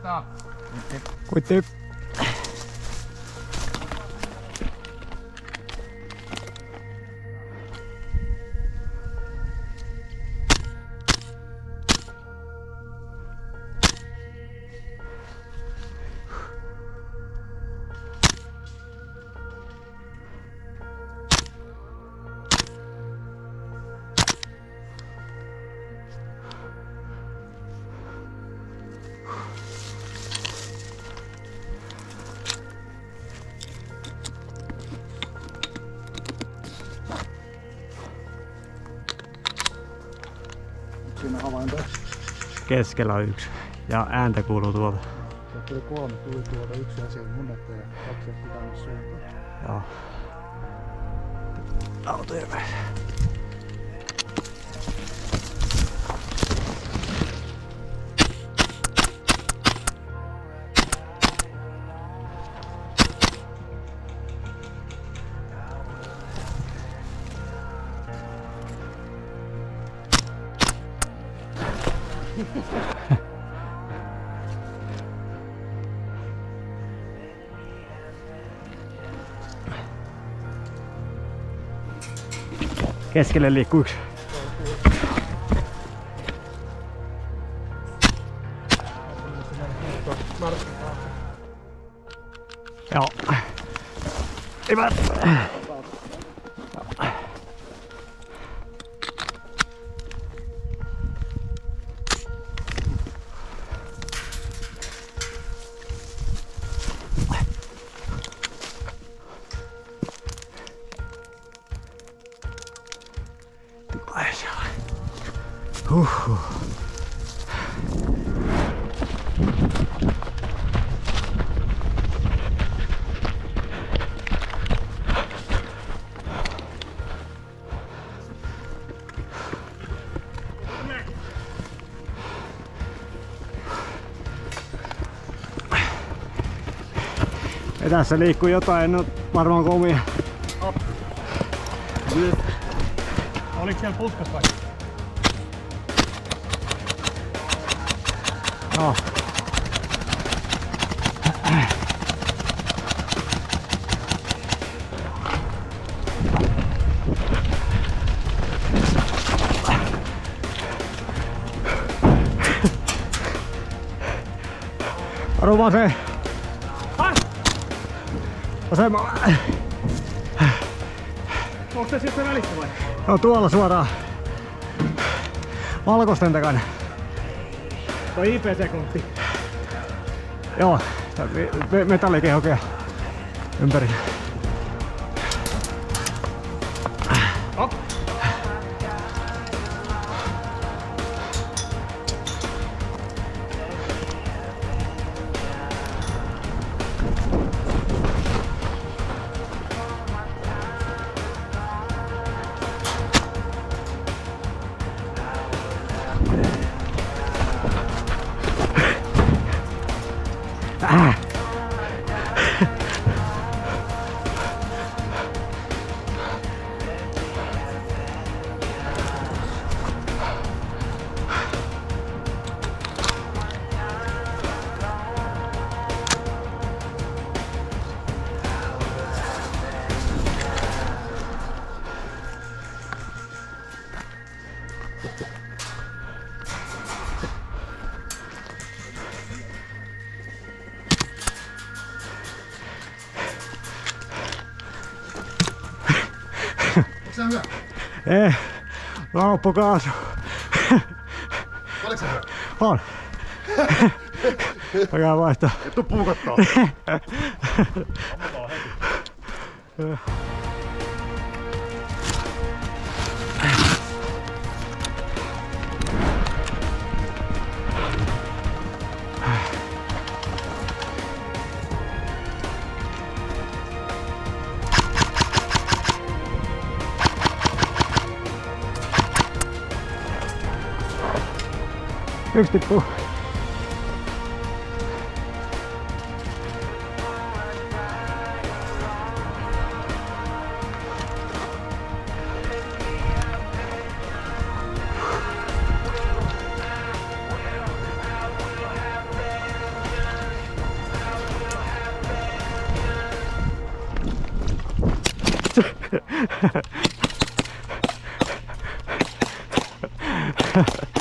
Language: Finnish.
Kuitti. Siinä havaintoja. Keskellä on yksi. Ja ääntä kuuluu tuolta. Sieltä tuli 3, tuli tuolta yksi asia mun eteen ja 2 jätti tänne suuntaan. Joo. Autojen välissä. Keskelle liikkuu yksi. Joo. Hyvä. Ja tässä liikkuu jotain, no varmaan komia. Oliko siellä puskas vai? No. Varu vaseen. Vasemmalla. Onko se sieltä välissä vai? No tuolla suoraan. Valkoisten takana. Toi IP-sekunti. Joo, metallikehokia ympäri. Op. Se on hyvä. Ei, lauppakaasu. Oliko se hyvä? On. Pakaa vaihtaa. Et tuu puukottaa. Ammutaan heti. Yksi tippuu. Ha